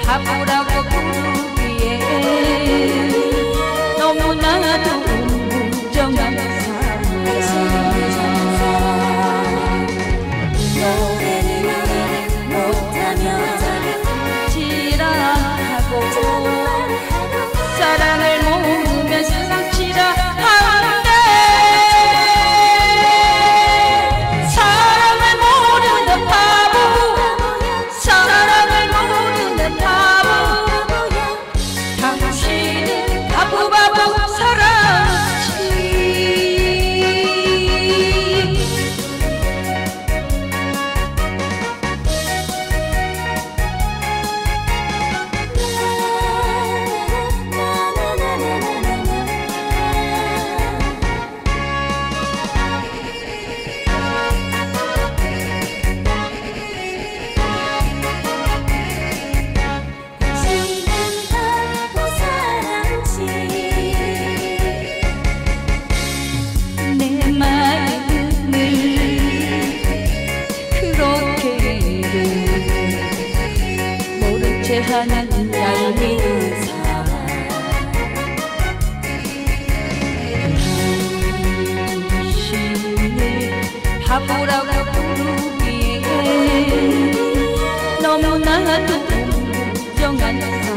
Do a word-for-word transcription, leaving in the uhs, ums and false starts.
바보라고 부르기에 너무나도 무정한 사람. 노래를 못하면 지랄하고 사랑을 모으면 사랑치라 하는데 사랑을 모르는 바보, 사랑을 모르는 바보. 당신은 바보 바보 사랑치. 내 마음을 그렇게를 모른 채 하는 얄미운 사람. 당신을 바보라고 부르기에 너무나도 무정한 사람.